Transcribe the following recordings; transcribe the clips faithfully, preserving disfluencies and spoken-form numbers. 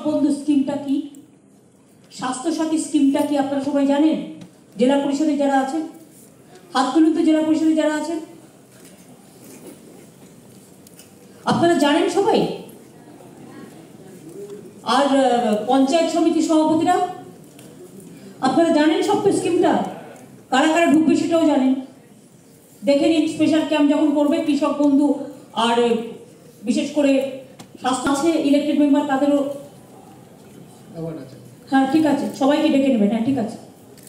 বন্ধু স্কিমটা কি, স্বাস্থ্যসাথী স্কিমটা কি আপনারা সবাই জানেন? জেলা পরিষদে যারা আছেন হাত তুলুন তো, জেলা পরিষদে যারা আছেন আপনারা জানেন সবাই? আর পঞ্চায়েত সমিতি সভাপতিরা আপনারা জানেন সব স্কিমটা? কারা কারা ঢুকবে সেটাও জানেন? দেখে নিন, স্পেশাল ক্যাম্প যখন করবে কৃষক বন্ধু আর বিশেষ করে স্বাস্থ্য আছে ইলেক্টেড মেম্বার তাদেরও, হ্যাঁ ঠিক আছে, সবাইকে ডেকে নেবেন। হ্যাঁ ঠিক আছে।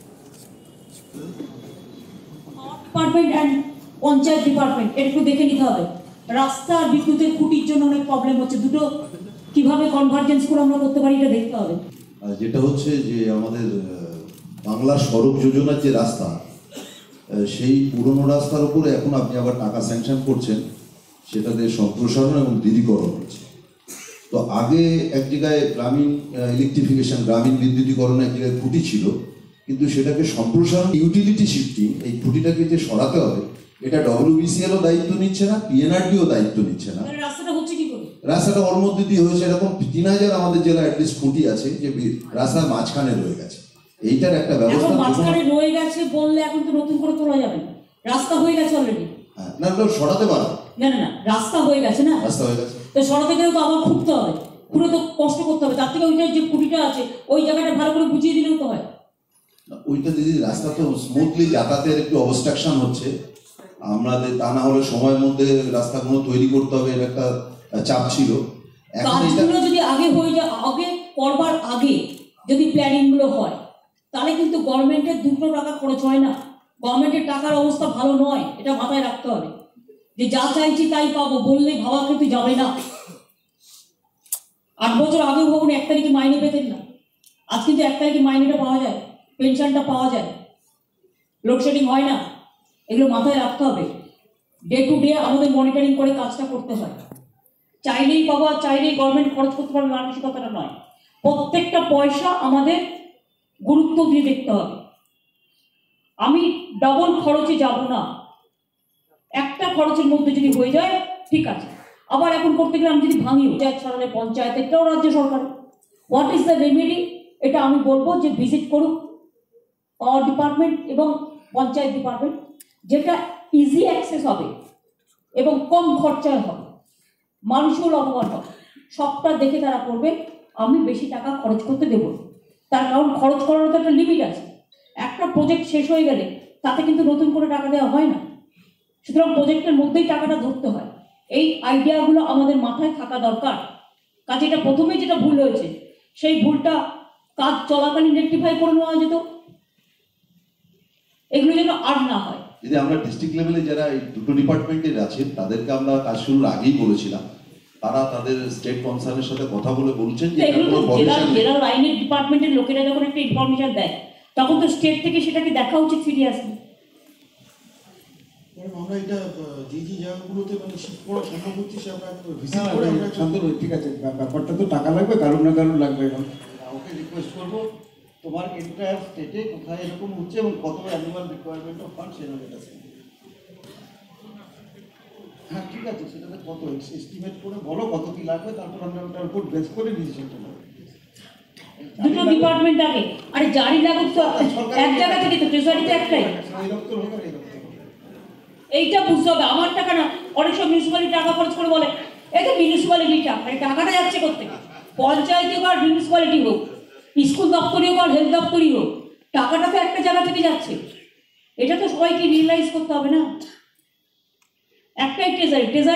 ডিপার্টমেন্ট অ্যান্ড পঞ্চায়েত ডিপার্টমেন্ট একটু দেখে নিতে হবে। রাস্তা আর বিদ্যুতের খুঁটির জন্য অনেক প্রবলেম হচ্ছে, দুটো কিভাবে কনভার্জেন্স করে আমরা করতে পারি এটা দেখতে হবে। যেটা হচ্ছে যে আমাদের বাংলা সড়ক যোজনার যে রাস্তা, সেই পুরনো রাস্তার উপরে এখন আপনি আবার টাকা স্যাংশন করছেন, সেটাতে সম্প্রসারণ এবং দৃঢ়ীকরণ হচ্ছে। তো আগে এক জায়গায় গ্রামীণ ইলেকট্রিফিকেশন, গ্রামীণ বিদ্যুতীকরণ এক জায়গায় খুঁটি ছিল, কিন্তু সেটাকে সম্প্রসারণ ইউটিলিটি শিফটিং, এই খুঁটিটাকে যে সরাতে হবে, এটা ডব্লিউবিসিএলও দায়িত্ব নিচ্ছে না, পিএনআরডিও দায়িত্ব নিচ্ছে না। রাস্তাটা হচ্ছে কি করে? রাস্তাটা ওর মধ্যে দিয়ে হয়েছে। এরকম তিন হাজার আমাদের জেলায় অ্যাটলিস্ট খুঁটি আছে যে রাস্তার মাঝখানে রয়ে গেছে। এইটার একটা ব্যবস্থা মাঝখানে রয়ে গেছে বললে এখন তো নতুন করে তোলা যাবে না, রাস্তা হয়ে গেছে অলরেডি। হ্যাঁ, না ওটা সরাতে পারো। না না না, রাস্তা হয়ে গেছে না, রাস্তা হয়ে গেছে তো সরাতে গেলেও তো আবার খুঁড়তে হবে, খুঁড়ে তো কষ্ট করতে হবে। তার থেকে ওইটার যে খুঁটিটা আছে ওই জায়গাটা ভালো করে বুঝিয়ে দিলেও তো হয়। ওইটা দিদি রাস্তা তো স্মুথলি যাতায়াতের একটু অবস্ট্রাকশন হচ্ছে আমাদের, তা না হলে সময়ের মধ্যে রাস্তাগুলো তৈরি করতে হবে, এর একটা চাপ ছিল। কাজগুলো যদি আগে হয়ে যায়, আগে করবার আগে যদি প্ল্যানিং গুলো হয় তাহলে কিন্তু গভর্নমেন্টের দুটো টাকা খরচ হয় না। গভর্নমেন্টের টাকার অবস্থা ভালো নয়, এটা মাথায় রাখতে হবে। যে যা চাইছি তাই পাবো বললে ভাবা কিন্তু যাবে না। আট বছর আগে ভাবুন এক তারিখে মাইনে পেতেন না, আজ কিন্তু এক তারিখে মাইনেটা পাওয়া যায়, পেনশনটা পাওয়া যায়, লোডশেডিং হয় না। এগুলো মাথায় রাখতে হবে। ডে টু ডে আমাদের মনিটরিং করে কাজটা করতে হয়। চাইলেই পাবো আর চাইলেই গভর্নমেন্ট খরচ করতে পারবে, মানসিকতাটা নয়। প্রত্যেকটা পয়সা আমাদের গুরুত্ব দিয়ে দেখতে হবে। আমি ডবল খরচে যাব না, একটা খরচের মধ্যে যদি হয়ে যায় ঠিক আছে। আবার এখন করতে গেলে আমি যদি ভাঙি, পঞ্চায়েত সরালে পঞ্চায়েতেরটাও রাজ্য সরকার। What is the remedy? এটা আমি বলবো যে ভিজিট করুক পাওয়ার ডিপার্টমেন্ট এবং পঞ্চায়েত ডিপার্টমেন্ট, যেটা ইজি অ্যাক্সেস হবে এবং কম খরচায় হবে, মানুষও লাভবান হবে। সবটা দেখে তারা করবে। আমি বেশি টাকা খরচ করতে দেবো, তার কারণ খরচ করার তো একটা লিমিট আছে। একটা প্রজেক্ট শেষ হয়ে গেলে তাতে কিন্তু নতুন করে টাকা দেওয়া হয় না, সুতরাং প্রজেক্টের মধ্যেই টাকাটা ধরতে হয়। এই আইডিয়াগুলো আমাদের মাথায় থাকা দরকার। কাজে এটা প্রথমেই যেটা ভুল হয়েছে সেই ভুলটা কাজ চলাকালীন রেকটিফাই করে নেওয়া যেত, এগুলো যেন আর না হয়। যদি আমরা ডিস্ট্রিক্ট লেভেলে যারা এই দুটো ডিপার্টমেন্টের আছেন তাদেরকে আমরা কাজ শুরুর আগেই বলেছিলাম, তারা তাদের স্টেট কনসার্নের সাথে কথা বলে বলছেন যে জেলা লাইনের ডিপার্টমেন্টের লোকেরা যখন একটা ইনফরমেশন দেয় তখন তো স্টেট থেকে সেটাকে দেখা উচিত সিরিয়াসলি। আমরা এটা যে যে জায়গাগুলোতে মানে শিফট করা সম্ভব হচ্ছে সে আমরা ভিজিট করে আমরা শান্ত হই। ঠিক আছে, ব্যাপারটা তো টাকা লাগবে, কারণ না কারণ লাগবে। এখন ওকে রিকোয়েস্ট করবো তোমার এন্টায়ার স্টেটে কোথায় এরকম হচ্ছে এবং কত অ্যানুয়াল রিকোয়ারমেন্ট অফ ফান্ড সেটা যেটা আছে। হ্যাঁ ঠিক আছে, সেটাতে কত এস্টিমেট করে বলো কত কি লাগবে, তারপর আমরা ওটার উপর বেস করে ডিসিশনটা নেব। দুটো ডিপার্টমেন্ট আগে, আরে জারি লাগুক তো এক জায়গা থেকে, তো ট্রেজারিতে একটাই। এই দপ্তর হোক আর এই দপ্তর, এইটা বুঝতে হবে। আমার টাকা না, অনেক সব মিউনিসিপ্যালিটি টাকা খরচ করে বলে এটা মিউনিসিপ্যালিটি টাকা, মানে টাকাটা যাচ্ছে কোথেকে? পঞ্চায়েত হোক আর মিউনিসিপ্যালিটি হোক, স্কুল দপ্তরই হোক আর হেলথ দপ্তরই হোক, টাকাটা তো একটা জায়গা থেকে যাচ্ছে। এটা তো সবাইকে রিয়েলাইজ করতে হবে না। একটাই ট্রেজারি ট্রেজারি